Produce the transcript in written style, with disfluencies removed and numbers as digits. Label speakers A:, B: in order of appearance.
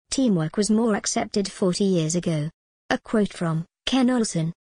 A: Teamwork was more accepted 40 years ago. A quote from Ken Olsen.